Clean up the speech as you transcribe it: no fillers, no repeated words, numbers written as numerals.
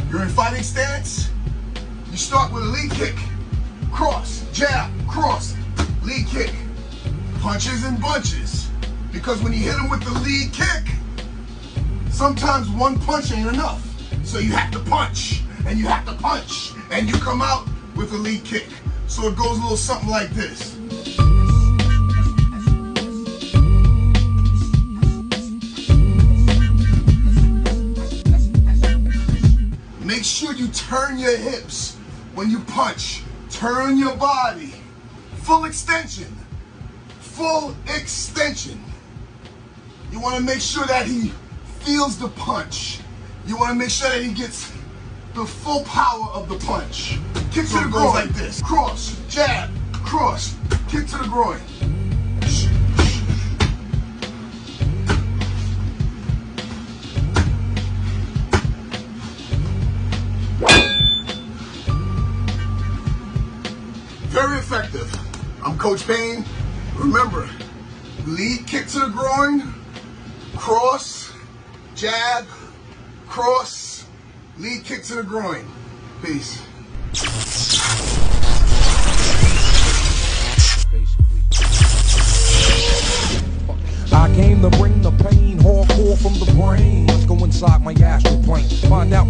You're in fighting stance. You start with a lead kick. Cross, jab, cross, lead kick. Punches and bunches. Because when you hit him with the lead kick, sometimes one punch ain't enough. So you have to punch, and you have to punch, and you come out with a lead kick. So it goes a little something like this. Make sure you turn your hips when you punch. Turn your body. Full extension. Full extension. You want to make sure that he feels the punch. You want to make sure that he gets the full power of the punch. Kick to the groin like this. Cross, jab, cross, kick to the groin. Very effective. I'm Coach Payne. Remember, lead kick to the groin, cross, jab, cross, lead kick to the groin. Peace. I came to bring the pain, hardcore from the brain. Let's go inside my astral plane. Find out